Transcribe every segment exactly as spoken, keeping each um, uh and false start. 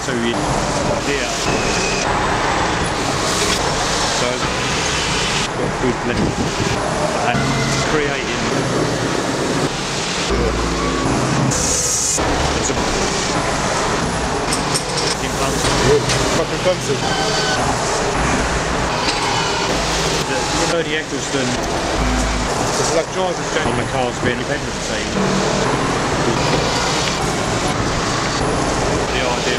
two years here. So got good level and creating. It's a fucking fancy. The Birdie Eccleston. It's like drivers going on the Carsby Independent team. The idea.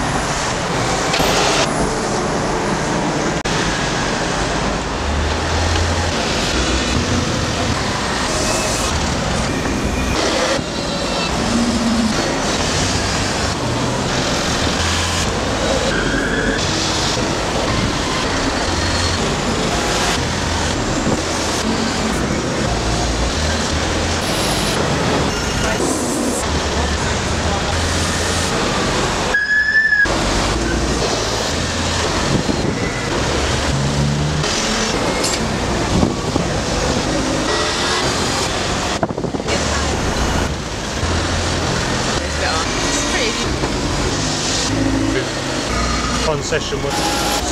Fun session with